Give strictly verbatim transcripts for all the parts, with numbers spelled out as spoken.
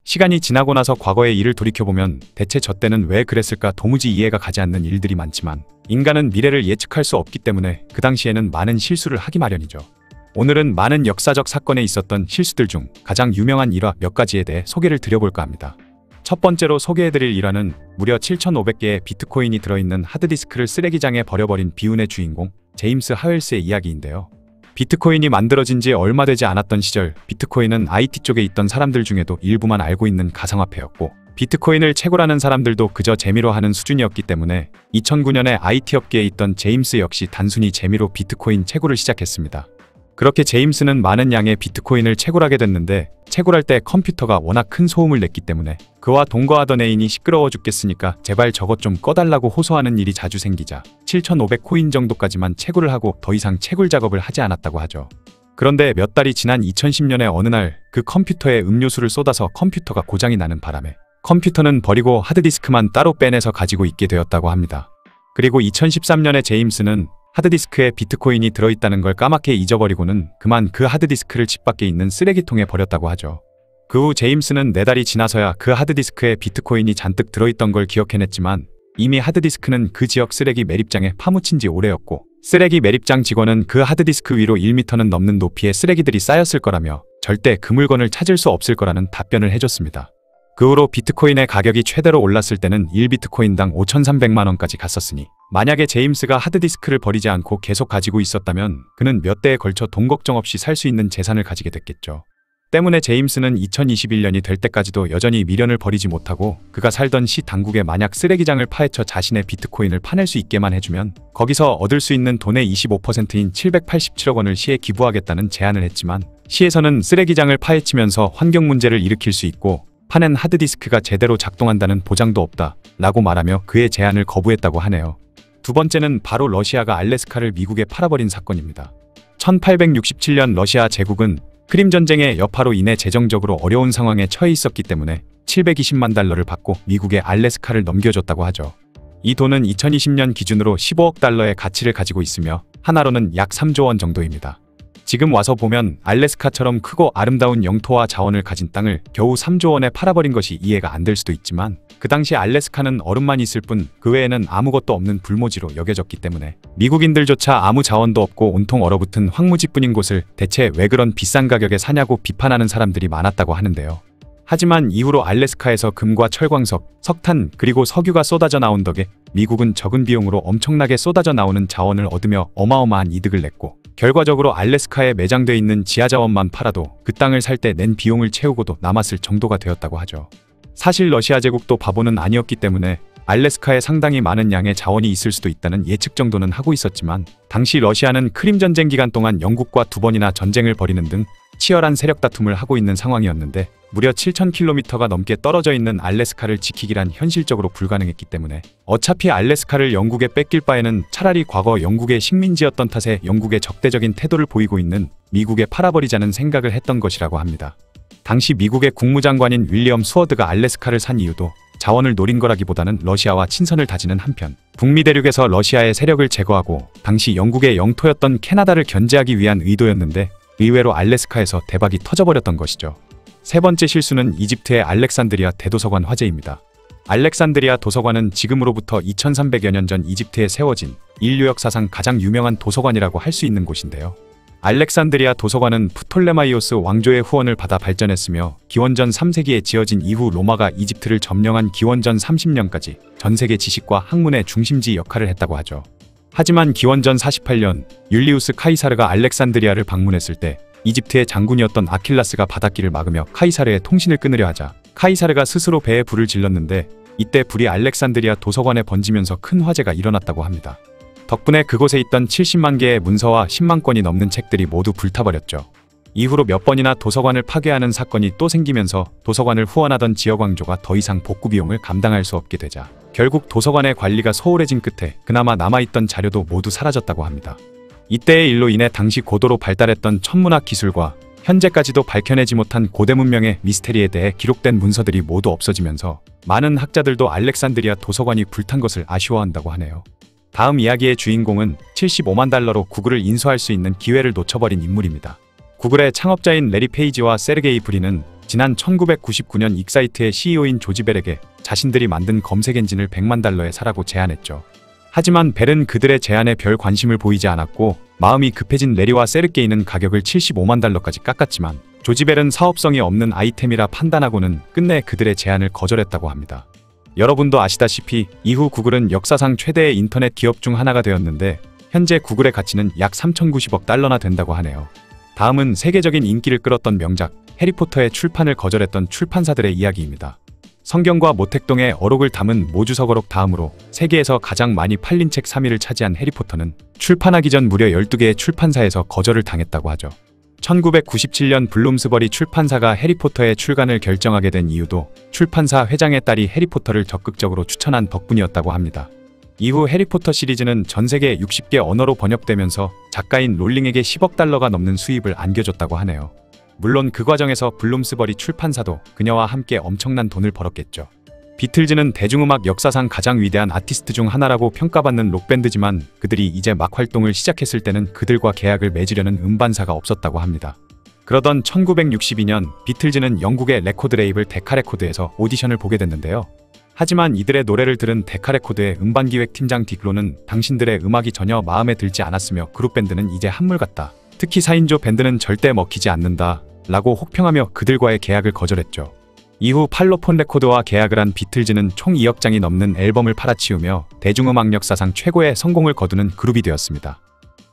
시간이 지나고 나서 과거의 일을 돌이켜보면 대체 저 때는 왜 그랬을까 도무지 이해가 가지 않는 일들이 많지만 인간은 미래를 예측할 수 없기 때문에 그 당시에는 많은 실수를 하기 마련이죠. 오늘은 많은 역사적 사건에 있었던 실수들 중 가장 유명한 일화 몇 가지에 대해 소개를 드려볼까 합니다. 첫 번째로 소개해드릴 일화는 무려 칠천오백 개의 비트코인이 들어있는 하드디스크를 쓰레기장에 버려버린 비운의 주인공 제임스 하웰스의 이야기인데요. 비트코인이 만들어진 지 얼마 되지 않았던 시절 비트코인은 아이티 쪽에 있던 사람들 중에도 일부만 알고 있는 가상화폐였고 비트코인을 채굴하는 사람들도 그저 재미로 하는 수준이었기 때문에 이천구 년에 아이티 업계에 있던 제임스 역시 단순히 재미로 비트코인 채굴을 시작했습니다. 그렇게 제임스는 많은 양의 비트코인을 채굴하게 됐는데 채굴할 때 컴퓨터가 워낙 큰 소음을 냈기 때문에 그와 동거하던 애인이 시끄러워 죽겠으니까 제발 저것 좀 꺼달라고 호소하는 일이 자주 생기자 칠천오백 코인 정도까지만 채굴을 하고 더 이상 채굴 작업을 하지 않았다고 하죠. 그런데 몇 달이 지난 이천십 년의 어느 날 그 컴퓨터에 음료수를 쏟아서 컴퓨터가 고장이 나는 바람에 컴퓨터는 버리고 하드디스크만 따로 빼내서 가지고 있게 되었다고 합니다. 그리고 이천십삼 년에 제임스는 하드디스크에 비트코인이 들어있다는 걸 까맣게 잊어버리고는 그만 그 하드디스크를 집 밖에 있는 쓰레기통에 버렸다고 하죠. 그 후 제임스는 네 달이 지나서야 그 하드디스크에 비트코인이 잔뜩 들어있던 걸 기억해냈지만 이미 하드디스크는 그 지역 쓰레기 매립장에 파묻힌 지 오래였고 쓰레기 매립장 직원은 그 하드디스크 위로 일 미터는 넘는 높이의 쓰레기들이 쌓였을 거라며 절대 그 물건을 찾을 수 없을 거라는 답변을 해줬습니다. 그 후로 비트코인의 가격이 최대로 올랐을 때는 일 비트코인당 오천삼백만 원까지 갔었으니 만약에 제임스가 하드디스크를 버리지 않고 계속 가지고 있었다면 그는 몇 대에 걸쳐 돈 걱정 없이 살 수 있는 재산을 가지게 됐겠죠. 때문에 제임스는 이천이십일 년이 될 때까지도 여전히 미련을 버리지 못하고 그가 살던 시 당국에 만약 쓰레기장을 파헤쳐 자신의 비트코인을 파낼 수 있게만 해주면 거기서 얻을 수 있는 돈의 이십오 퍼센트인 칠백팔십칠억 원을 시에 기부하겠다는 제안을 했지만 시에서는 쓰레기장을 파헤치면서 환경 문제를 일으킬 수 있고 파낸 하드디스크가 제대로 작동한다는 보장도 없다 라고 말하며 그의 제안을 거부했다고 하네요. 두 번째는 바로 러시아가 알래스카를 미국에 팔아버린 사건입니다. 천팔백육십칠 년 러시아 제국은 크림 전쟁의 여파로 인해 재정적으로 어려운 상황에 처해 있었기 때문에 칠백이십만 달러를 받고 미국에 알래스카를 넘겨줬다고 하죠. 이 돈은 이천이십 년 기준으로 십오억 달러의 가치를 가지고 있으며 하나로는 약 삼조 원 정도입니다. 지금 와서 보면 알래스카처럼 크고 아름다운 영토와 자원을 가진 땅을 겨우 삼조 원에 팔아버린 것이 이해가 안 될 수도 있지만 그 당시 알래스카는 얼음만 있을 뿐 그 외에는 아무것도 없는 불모지로 여겨졌기 때문에 미국인들조차 아무 자원도 없고 온통 얼어붙은 황무지뿐인 곳을 대체 왜 그런 비싼 가격에 사냐고 비판하는 사람들이 많았다고 하는데요. 하지만 이후로 알래스카에서 금과 철광석, 석탄 그리고 석유가 쏟아져 나온 덕에 미국은 적은 비용으로 엄청나게 쏟아져 나오는 자원을 얻으며 어마어마한 이득을 냈고 결과적으로 알래스카에 매장돼 있는 지하자원만 팔아도 그 땅을 살 때 낸 비용을 채우고도 남았을 정도가 되었다고 하죠. 사실 러시아 제국도 바보는 아니었기 때문에 알래스카에 상당히 많은 양의 자원이 있을 수도 있다는 예측 정도는 하고 있었지만 당시 러시아는 크림 전쟁 기간 동안 영국과 두 번이나 전쟁을 벌이는 등 치열한 세력 다툼을 하고 있는 상황이었는데 무려 칠천 킬로미터가 넘게 떨어져 있는 알래스카를 지키기란 현실적으로 불가능했기 때문에 어차피 알래스카를 영국에 뺏길 바에는 차라리 과거 영국의 식민지였던 탓에 영국에 적대적인 태도를 보이고 있는 미국에 팔아버리자는 생각을 했던 것이라고 합니다. 당시 미국의 국무장관인 윌리엄 수어드가 알래스카를 산 이유도 자원을 노린 거라기보다는 러시아와 친선을 다지는 한편 북미 대륙에서 러시아의 세력을 제거하고 당시 영국의 영토였던 캐나다를 견제하기 위한 의도였는데 의외로 알래스카에서 대박이 터져버렸던 것이죠. 세 번째 실수는 이집트의 알렉산드리아 대도서관 화재입니다. 알렉산드리아 도서관은 지금으로부터 이천삼백여 년 전 이집트에 세워진 인류 역사상 가장 유명한 도서관이라고 할 수 있는 곳인데요. 알렉산드리아 도서관은 프톨레마이오스 왕조의 후원을 받아 발전했으며 기원전 삼 세기에 지어진 이후 로마가 이집트를 점령한 기원전 삼십 년까지 전세계 지식과 학문의 중심지 역할을 했다고 하죠. 하지만 기원전 사십팔 년 율리우스 카이사르가 알렉산드리아를 방문했을 때 이집트의 장군이었던 아킬라스가 바닷길을 막으며 카이사르의 통신을 끊으려 하자 카이사르가 스스로 배에 불을 질렀는데 이때 불이 알렉산드리아 도서관에 번지면서 큰 화재가 일어났다고 합니다. 덕분에 그곳에 있던 칠십만 개의 문서와 십만 권이 넘는 책들이 모두 불타버렸죠. 이후로 몇 번이나 도서관을 파괴하는 사건이 또 생기면서 도서관을 후원하던 지역 왕조가 더 이상 복구 비용을 감당할 수 없게 되자 결국 도서관의 관리가 소홀해진 끝에 그나마 남아있던 자료도 모두 사라졌다고 합니다. 이때의 일로 인해 당시 고도로 발달했던 천문학 기술과 현재까지도 밝혀내지 못한 고대 문명의 미스테리에 대해 기록된 문서들이 모두 없어지면서 많은 학자들도 알렉산드리아 도서관이 불탄 것을 아쉬워한다고 하네요. 다음 이야기의 주인공은 칠십오만 달러로 구글을 인수할 수 있는 기회를 놓쳐버린 인물입니다. 구글의 창업자인 레리 페이지와 세르게이 브린은 지난 천구백구십구 년 익사이트의 씨이오인 조지 벨에게 자신들이 만든 검색 엔진을 백만 달러에 사라고 제안했죠. 하지만 벨은 그들의 제안에 별 관심을 보이지 않았고 마음이 급해진 레리와 세르게이는 가격을 칠십오만 달러까지 깎았지만 조지 벨은 사업성이 없는 아이템이라 판단하고는 끝내 그들의 제안을 거절했다고 합니다. 여러분도 아시다시피 이후 구글은 역사상 최대의 인터넷 기업 중 하나가 되었는데 현재 구글의 가치는 약 삼천구십억 달러나 된다고 하네요. 다음은 세계적인 인기를 끌었던 명작 해리포터의 출판을 거절했던 출판사들의 이야기입니다. 성경과 모택동의 어록을 담은 모주석어록 다음으로 세계에서 가장 많이 팔린 책 삼 위를 차지한 해리포터는 출판하기 전 무려 열두 개의 출판사에서 거절을 당했다고 하죠. 천구백구십칠 년 블룸스버리 출판사가 해리포터의 출간을 결정하게 된 이유도 출판사 회장의 딸이 해리포터를 적극적으로 추천한 덕분이었다고 합니다. 이후 해리포터 시리즈는 전 세계 육십 개 언어로 번역되면서 작가인 롤링에게 십억 달러가 넘는 수입을 안겨줬다고 하네요. 물론 그 과정에서 블룸스버리 출판사도 그녀와 함께 엄청난 돈을 벌었겠죠. 비틀즈는 대중음악 역사상 가장 위대한 아티스트 중 하나라고 평가받는 록밴드지만 그들이 이제 막 활동을 시작했을 때는 그들과 계약을 맺으려는 음반사가 없었다고 합니다. 그러던 천구백육십이 년 비틀즈는 영국의 레코드 레이블 데카레코드에서 오디션을 보게 됐는데요. 하지만 이들의 노래를 들은 데카레코드의 음반기획팀장 딕로는 당신들의 음악이 전혀 마음에 들지 않았으며 그룹밴드는 이제 한물 같다. 특히 사 인조 밴드는 절대 먹히지 않는다. 라고 혹평하며 그들과의 계약을 거절했죠. 이후 팔로폰 레코드와 계약을 한 비틀즈는 총 이억 장이 넘는 앨범을 팔아치우며 대중음악 역사상 최고의 성공을 거두는 그룹이 되었습니다.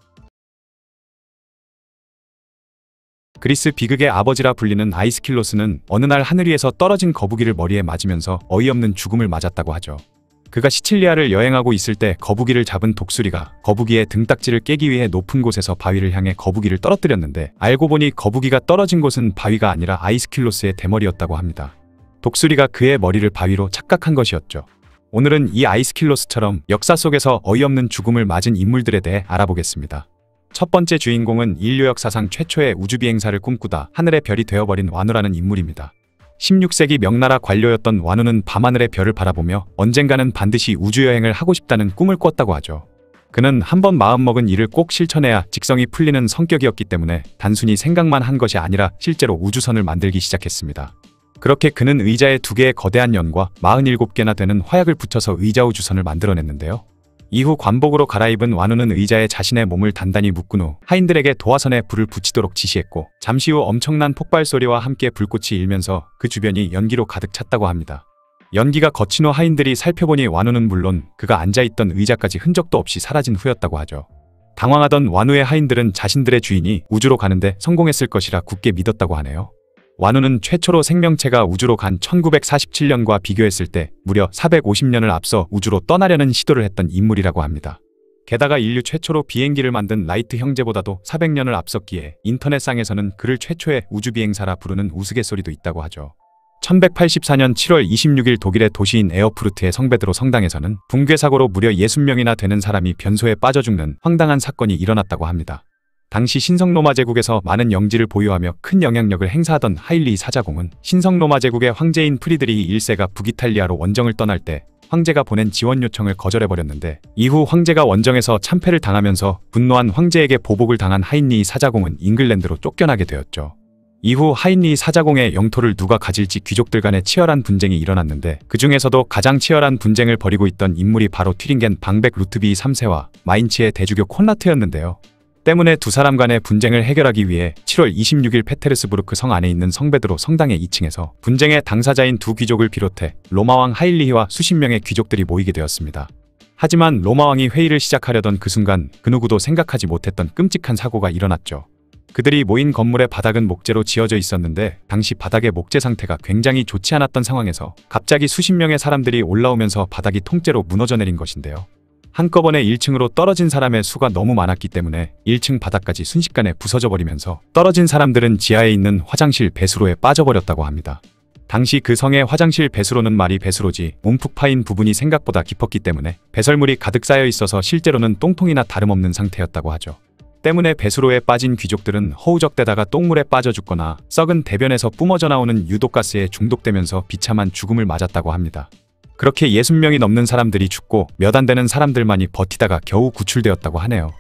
그리스 비극의 아버지라 불리는 아이스킬로스는 어느 날 하늘 위에서 떨어진 거북이를 머리에 맞으면서 어이없는 죽음을 맞았다고 하죠. 그가 시칠리아를 여행하고 있을 때 거북이를 잡은 독수리가 거북이의 등딱지를 깨기 위해 높은 곳에서 바위를 향해 거북이를 떨어뜨렸는데 알고 보니 거북이가 떨어진 곳은 바위가 아니라 아이스킬로스의 대머리였다고 합니다. 독수리가 그의 머리를 바위로 착각한 것이었죠. 오늘은 이 아이스킬로스처럼 역사 속에서 어이없는 죽음을 맞은 인물들에 대해 알아보겠습니다. 첫 번째 주인공은 인류 역사상 최초의 우주비행사를 꿈꾸다 하늘의 별이 되어버린 와누라는 인물입니다. 십육 세기 명나라 관료였던 와누는 밤하늘의 별을 바라보며 언젠가는 반드시 우주여행을 하고 싶다는 꿈을 꿨다고 하죠. 그는 한번 마음먹은 일을 꼭 실천해야 직성이 풀리는 성격이었기 때문에 단순히 생각만 한 것이 아니라 실제로 우주선을 만들기 시작했습니다. 그렇게 그는 의자에 두 개의 거대한 연과 마흔일곱 개나 되는 화약을 붙여서 의자 우주선을 만들어냈는데요. 이후 관복으로 갈아입은 와누는 의자에 자신의 몸을 단단히 묶은 후 하인들에게 도화선에 불을 붙이도록 지시했고 잠시 후 엄청난 폭발 소리와 함께 불꽃이 일면서 그 주변이 연기로 가득 찼다고 합니다. 연기가 거친 후 하인들이 살펴보니 와누는 물론 그가 앉아있던 의자까지 흔적도 없이 사라진 후였다고 하죠. 당황하던 와누의 하인들은 자신들의 주인이 우주로 가는데 성공했을 것이라 굳게 믿었다고 하네요. 와누는 최초로 생명체가 우주로 간 천구백사십칠 년과 비교했을 때 무려 사백오십 년을 앞서 우주로 떠나려는 시도를 했던 인물이라고 합니다. 게다가 인류 최초로 비행기를 만든 라이트 형제보다도 사백 년을 앞섰기에 인터넷상에서는 그를 최초의 우주비행사라 부르는 우스갯소리도 있다고 하죠. 천백팔십사 년 칠월 이십육일 독일의 도시인 에어푸르트의 성베드로 성당에서는 붕괴 사고로 무려 육십 명이나 되는 사람이 변소에 빠져 죽는 황당한 사건이 일어났다고 합니다. 당시 신성로마 제국에서 많은 영지를 보유하며 큰 영향력을 행사하던 하일리 사자공은 신성로마 제국의 황제인 프리드리히 일 세가 북이탈리아로 원정을 떠날 때 황제가 보낸 지원 요청을 거절해버렸는데 이후 황제가 원정에서 참패를 당하면서 분노한 황제에게 보복을 당한 하인리 사자공은 잉글랜드로 쫓겨나게 되었죠. 이후 하인리 사자공의 영토를 누가 가질지 귀족들 간의 치열한 분쟁이 일어났는데 그 중에서도 가장 치열한 분쟁을 벌이고 있던 인물이 바로 튀링겐 방백 루트비히 삼 세와 마인츠의 대주교 콘라트였는데요. 때문에 두 사람 간의 분쟁을 해결하기 위해 칠월 이십육일 페테르스부르크 성 안에 있는 성베드로 성당의 이 층에서 분쟁의 당사자인 두 귀족을 비롯해 로마왕 하일리히와 수십 명의 귀족들이 모이게 되었습니다. 하지만 로마왕이 회의를 시작하려던 그 순간 그 누구도 생각하지 못했던 끔찍한 사고가 일어났죠. 그들이 모인 건물의 바닥은 목재로 지어져 있었는데 당시 바닥의 목재 상태가 굉장히 좋지 않았던 상황에서 갑자기 수십 명의 사람들이 올라오면서 바닥이 통째로 무너져 내린 것인데요. 한꺼번에 일 층으로 떨어진 사람의 수가 너무 많았기 때문에 일 층 바닥까지 순식간에 부서져 버리면서 떨어진 사람들은 지하에 있는 화장실 배수로에 빠져버렸다고 합니다. 당시 그 성의 화장실 배수로는 말이 배수로지 움푹 파인 부분이 생각보다 깊었기 때문에 배설물이 가득 쌓여 있어서 실제로는 똥통이나 다름없는 상태였다고 하죠. 때문에 배수로에 빠진 귀족들은 허우적대다가 똥물에 빠져 죽거나 썩은 대변에서 뿜어져 나오는 유독가스에 중독되면서 비참한 죽음을 맞았다고 합니다. 그렇게 예순 명이 넘는 사람들이 죽고 몇 안 되는 사람들만이 버티다가 겨우 구출되었다고 하네요.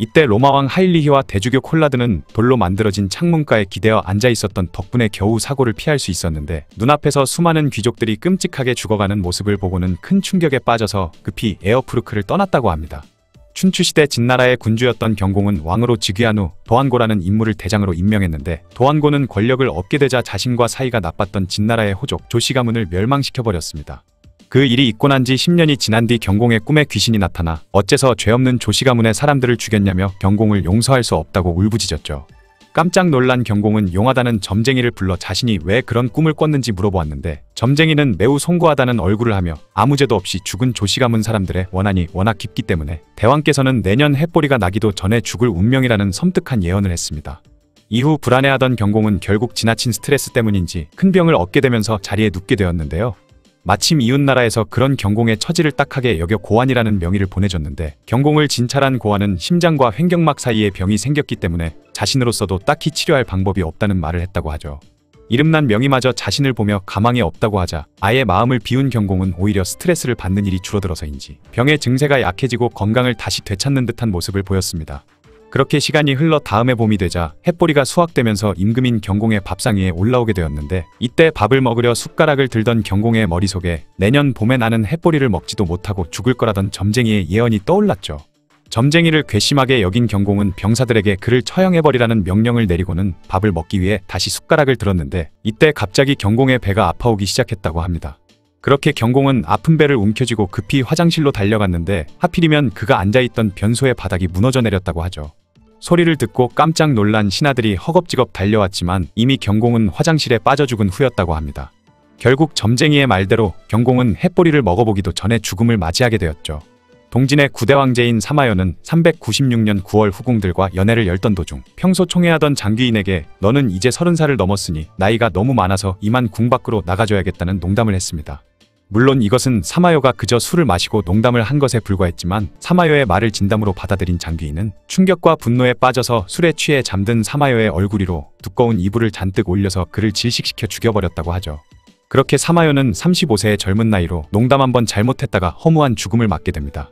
이때 로마왕 하일리히와 대주교 콜라드는 돌로 만들어진 창문가에 기대어 앉아 있었던 덕분에 겨우 사고를 피할 수 있었는데, 눈앞에서 수많은 귀족들이 끔찍하게 죽어가는 모습을 보고는 큰 충격에 빠져서 급히 에어푸르크를 떠났다고 합니다. 춘추시대 진나라의 군주였던 경공은 왕으로 즉위한 후 도안고라는 인물을 대장으로 임명했는데, 도안고는 권력을 얻게 되자 자신과 사이가 나빴던 진나라의 호족 조씨 가문을 멸망시켜버렸습니다. 그 일이 있고 난 지 십 년이 지난 뒤 경공의 꿈에 귀신이 나타나 어째서 죄 없는 조씨 가문의 사람들을 죽였냐며 경공을 용서할 수 없다고 울부짖었죠. 깜짝 놀란 경공은 용하다는 점쟁이를 불러 자신이 왜 그런 꿈을 꿨는지 물어보았는데, 점쟁이는 매우 송구하다는 얼굴을 하며 아무 죄도 없이 죽은 조씨 가문 사람들의 원한이 워낙 깊기 때문에 대왕께서는 내년 해보리가 나기도 전에 죽을 운명이라는 섬뜩한 예언을 했습니다. 이후 불안해하던 경공은 결국 지나친 스트레스 때문인지 큰 병을 얻게 되면서 자리에 눕게 되었는데요. 마침 이웃나라에서 그런 경공의 처지를 딱하게 여겨 고환이라는 명의를 보내줬는데, 경공을 진찰한 고환은 심장과 횡격막 사이에 병이 생겼기 때문에 자신으로서도 딱히 치료할 방법이 없다는 말을 했다고 하죠. 이름난 명의마저 자신을 보며 가망이 없다고 하자 아예 마음을 비운 경공은 오히려 스트레스를 받는 일이 줄어들어서인지 병의 증세가 약해지고 건강을 다시 되찾는 듯한 모습을 보였습니다. 그렇게 시간이 흘러 다음해 봄이 되자 햇보리가 수확되면서 임금인 경공의 밥상 위에 올라오게 되었는데, 이때 밥을 먹으려 숟가락을 들던 경공의 머릿속에 내년 봄에 나는 햇보리를 먹지도 못하고 죽을 거라던 점쟁이의 예언이 떠올랐죠. 점쟁이를 괘씸하게 여긴 경공은 병사들에게 그를 처형해버리라는 명령을 내리고는 밥을 먹기 위해 다시 숟가락을 들었는데, 이때 갑자기 경공의 배가 아파오기 시작했다고 합니다. 그렇게 경공은 아픈 배를 움켜쥐고 급히 화장실로 달려갔는데, 하필이면 그가 앉아있던 변소의 바닥이 무너져 내렸다고 하죠. 소리를 듣고 깜짝 놀란 신하들이 허겁지겁 달려왔지만 이미 경공은 화장실에 빠져 죽은 후였다고 합니다. 결국 점쟁이의 말대로 경공은 햇보리를 먹어보기도 전에 죽음을 맞이하게 되었죠. 동진의 구대 황제인 사마여는 삼백구십육 년 구월 후궁들과 연애를 열던 도중 평소 총애하던 장귀인에게 너는 이제 서른 살을 넘었으니 나이가 너무 많아서 이만 궁 밖으로 나가줘야겠다는 농담을 했습니다. 물론 이것은 사마여가 그저 술을 마시고 농담을 한 것에 불과했지만, 사마여의 말을 진담으로 받아들인 장귀인은 충격과 분노에 빠져서 술에 취해 잠든 사마여의 얼굴 위로 두꺼운 이불을 잔뜩 올려서 그를 질식시켜 죽여버렸다고 하죠. 그렇게 사마여는 삼십오 세의 젊은 나이로 농담 한번 잘못했다가 허무한 죽음을 맞게 됩니다.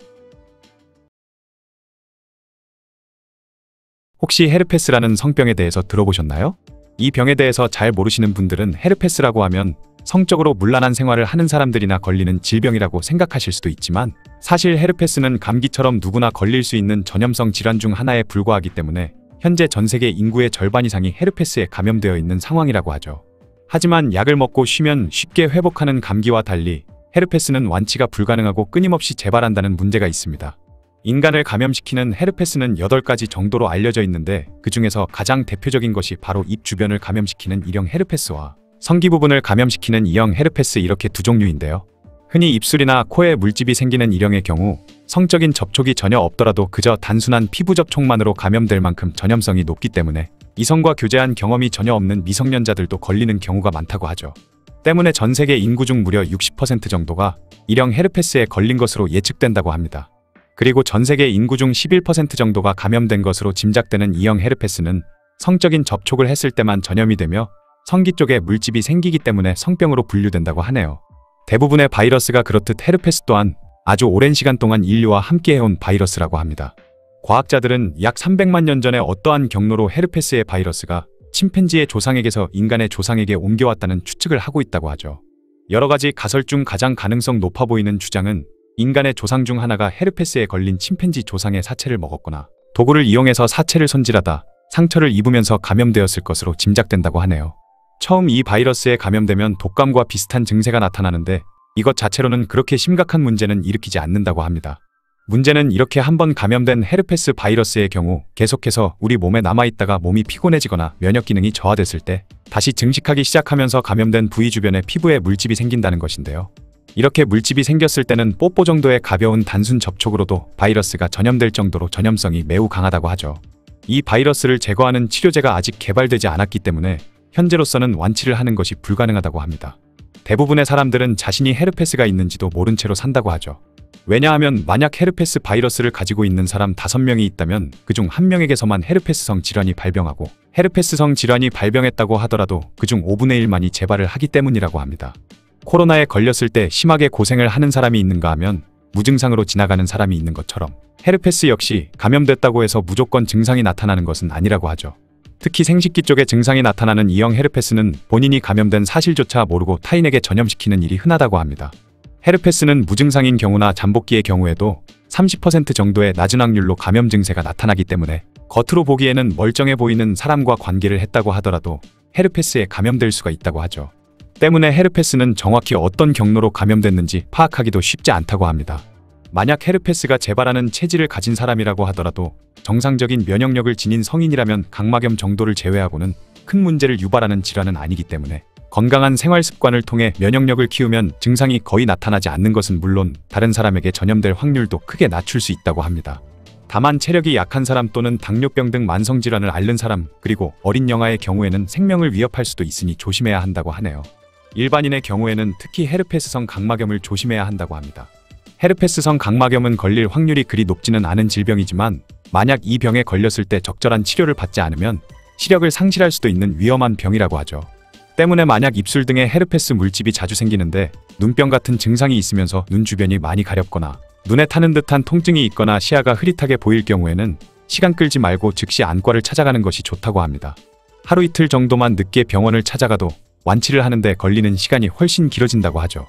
혹시 헤르페스라는 성병에 대해서 들어보셨나요? 이 병에 대해서 잘 모르시는 분들은 헤르페스라고 하면 성적으로 문란한 생활을 하는 사람들이나 걸리는 질병이라고 생각하실 수도 있지만, 사실 헤르페스는 감기처럼 누구나 걸릴 수 있는 전염성 질환 중 하나에 불과하기 때문에 현재 전 세계 인구의 절반 이상이 헤르페스에 감염되어 있는 상황이라고 하죠. 하지만 약을 먹고 쉬면 쉽게 회복하는 감기와 달리 헤르페스는 완치가 불가능하고 끊임없이 재발한다는 문제가 있습니다. 인간을 감염시키는 헤르페스는 여덟 가지 정도로 알려져 있는데, 그 중에서 가장 대표적인 것이 바로 입 주변을 감염시키는 일형 헤르페스와 성기 부분을 감염시키는 이형 헤르페스, 이렇게 두 종류인데요. 흔히 입술이나 코에 물집이 생기는 일형의 경우 성적인 접촉이 전혀 없더라도 그저 단순한 피부 접촉만으로 감염될 만큼 전염성이 높기 때문에 이성과 교제한 경험이 전혀 없는 미성년자들도 걸리는 경우가 많다고 하죠. 때문에 전 세계 인구 중 무려 육십 퍼센트 정도가 일형 헤르페스에 걸린 것으로 예측된다고 합니다. 그리고 전 세계 인구 중 십일 퍼센트 정도가 감염된 것으로 짐작되는 이형 헤르페스는 성적인 접촉을 했을 때만 전염이 되며 성기 쪽에 물집이 생기기 때문에 성병으로 분류된다고 하네요. 대부분의 바이러스가 그렇듯 헤르페스 또한 아주 오랜 시간 동안 인류와 함께해온 바이러스라고 합니다. 과학자들은 약 삼백만 년 전에 어떠한 경로로 헤르페스의 바이러스가 침팬지의 조상에게서 인간의 조상에게 옮겨왔다는 추측을 하고 있다고 하죠. 여러 가지 가설 중 가장 가능성 높아 보이는 주장은 인간의 조상 중 하나가 헤르페스에 걸린 침팬지 조상의 사체를 먹었거나 도구를 이용해서 사체를 손질하다 상처를 입으면서 감염되었을 것으로 짐작된다고 하네요. 처음 이 바이러스에 감염되면 독감과 비슷한 증세가 나타나는데, 이것 자체로는 그렇게 심각한 문제는 일으키지 않는다고 합니다. 문제는 이렇게 한번 감염된 헤르페스 바이러스의 경우 계속해서 우리 몸에 남아있다가 몸이 피곤해지거나 면역 기능이 저하됐을 때 다시 증식하기 시작하면서 감염된 부위 주변에 피부에 물집이 생긴다는 것인데요. 이렇게 물집이 생겼을 때는 뽀뽀 정도의 가벼운 단순 접촉으로도 바이러스가 전염될 정도로 전염성이 매우 강하다고 하죠. 이 바이러스를 제거하는 치료제가 아직 개발되지 않았기 때문에 현재로서는 완치를 하는 것이 불가능하다고 합니다. 대부분의 사람들은 자신이 헤르페스가 있는지도 모른 채로 산다고 하죠. 왜냐하면 만약 헤르페스 바이러스를 가지고 있는 사람 다섯 명이 있다면 그중 한 명에게서만 헤르페스성 질환이 발병하고, 헤르페스성 질환이 발병했다고 하더라도 그중 오분의 일만이 재발을 하기 때문이라고 합니다. 코로나에 걸렸을 때 심하게 고생을 하는 사람이 있는가 하면 무증상으로 지나가는 사람이 있는 것처럼 헤르페스 역시 감염됐다고 해서 무조건 증상이 나타나는 것은 아니라고 하죠. 특히 생식기 쪽에 증상이 나타나는 이형 헤르페스는 본인이 감염된 사실조차 모르고 타인에게 전염시키는 일이 흔하다고 합니다. 헤르페스는 무증상인 경우나 잠복기의 경우에도 삼십 퍼센트 정도의 낮은 확률로 감염 증세가 나타나기 때문에 겉으로 보기에는 멀쩡해 보이는 사람과 관계를 했다고 하더라도 헤르페스에 감염될 수가 있다고 하죠. 때문에 헤르페스는 정확히 어떤 경로로 감염됐는지 파악하기도 쉽지 않다고 합니다. 만약 헤르페스가 재발하는 체질을 가진 사람이라고 하더라도 정상적인 면역력을 지닌 성인이라면 각막염 정도를 제외하고는 큰 문제를 유발하는 질환은 아니기 때문에 건강한 생활 습관을 통해 면역력을 키우면 증상이 거의 나타나지 않는 것은 물론 다른 사람에게 전염될 확률도 크게 낮출 수 있다고 합니다. 다만 체력이 약한 사람 또는 당뇨병 등 만성질환을 앓는 사람 그리고 어린 영아의 경우에는 생명을 위협할 수도 있으니 조심해야 한다고 하네요. 일반인의 경우에는 특히 헤르페스성 각막염을 조심해야 한다고 합니다. 헤르페스성 각막염은 걸릴 확률이 그리 높지는 않은 질병이지만 만약 이 병에 걸렸을 때 적절한 치료를 받지 않으면 시력을 상실할 수도 있는 위험한 병이라고 하죠. 때문에 만약 입술 등에 헤르페스 물집이 자주 생기는데 눈병 같은 증상이 있으면서 눈 주변이 많이 가렵거나 눈에 타는 듯한 통증이 있거나 시야가 흐릿하게 보일 경우에는 시간 끌지 말고 즉시 안과를 찾아가는 것이 좋다고 합니다. 하루 이틀 정도만 늦게 병원을 찾아가도 완치를 하는데 걸리는 시간이 훨씬 길어진다고 하죠.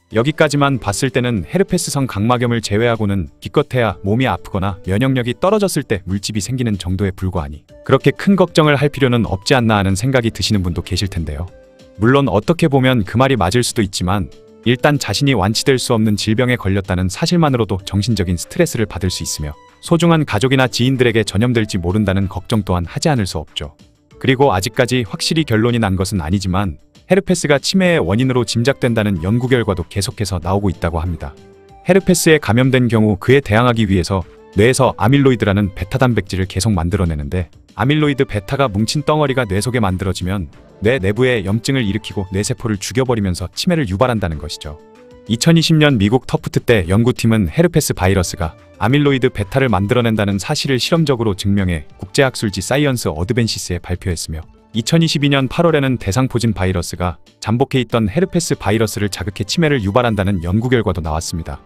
여기까지만 봤을 때는 헤르페스성 각막염을 제외하고는 기껏해야 몸이 아프거나 면역력이 떨어졌을 때 물집이 생기는 정도에 불과하니 그렇게 큰 걱정을 할 필요는 없지 않나 하는 생각이 드시는 분도 계실 텐데요. 물론 어떻게 보면 그 말이 맞을 수도 있지만 일단 자신이 완치될 수 없는 질병에 걸렸다는 사실만으로도 정신적인 스트레스를 받을 수 있으며 소중한 가족이나 지인들에게 전염될지 모른다는 걱정 또한 하지 않을 수 없죠. 그리고 아직까지 확실히 결론이 난 것은 아니지만 헤르페스가 치매의 원인으로 짐작된다는 연구 결과도 계속해서 나오고 있다고 합니다. 헤르페스에 감염된 경우 그에 대항하기 위해서 뇌에서 아밀로이드라는 베타 단백질을 계속 만들어내는데 아밀로이드 베타가 뭉친 덩어리가 뇌 속에 만들어지면 뇌 내부에 염증을 일으키고 뇌세포를 죽여버리면서 치매를 유발한다는 것이죠. 이천이십 년 미국 터프트 때 연구팀은 헤르페스 바이러스가 아밀로이드 베타를 만들어낸다는 사실을 실험적으로 증명해 국제학술지 사이언스 어드밴시스에 발표했으며 이천이십이 년 팔월에는 대상포진 바이러스가 잠복해 있던 헤르페스 바이러스를 자극해 치매를 유발한다는 연구 결과도 나왔습니다.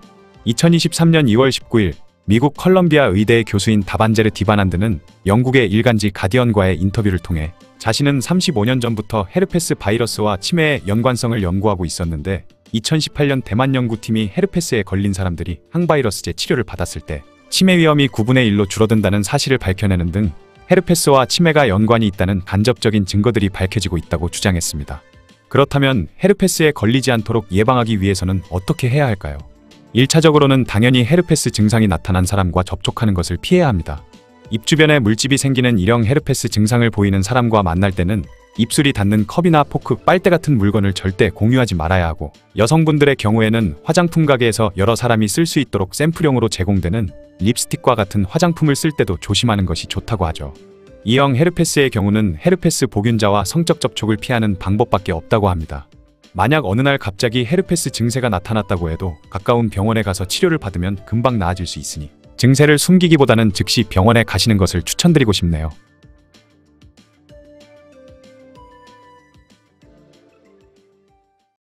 이천이십삼 년 이월 십구일 미국 컬럼비아 의대의 교수인 다반제르 디바난드는 영국의 일간지 가디언과의 인터뷰를 통해 자신은 삼십오 년 전부터 헤르페스 바이러스와 치매의 연관성을 연구하고 있었는데 이천십팔 년 대만 연구팀이 헤르페스에 걸린 사람들이 항바이러스제 치료를 받았을 때 치매 위험이 구분의 일로 줄어든다는 사실을 밝혀내는 등 헤르페스와 치매가 연관이 있다는 간접적인 증거들이 밝혀지고 있다고 주장했습니다. 그렇다면 헤르페스에 걸리지 않도록 예방하기 위해서는 어떻게 해야 할까요? 일 차적으로는 당연히 헤르페스 증상이 나타난 사람과 접촉하는 것을 피해야 합니다. 입 주변에 물집이 생기는 일형 헤르페스 증상을 보이는 사람과 만날 때는 입술이 닿는 컵이나 포크, 빨대 같은 물건을 절대 공유하지 말아야 하고 여성분들의 경우에는 화장품 가게에서 여러 사람이 쓸 수 있도록 샘플용으로 제공되는 립스틱과 같은 화장품을 쓸 때도 조심하는 것이 좋다고 하죠. 이형 헤르페스의 경우는 헤르페스 보균자와 성적 접촉을 피하는 방법밖에 없다고 합니다. 만약 어느 날 갑자기 헤르페스 증세가 나타났다고 해도 가까운 병원에 가서 치료를 받으면 금방 나아질 수 있으니 증세를 숨기기보다는 즉시 병원에 가시는 것을 추천드리고 싶네요.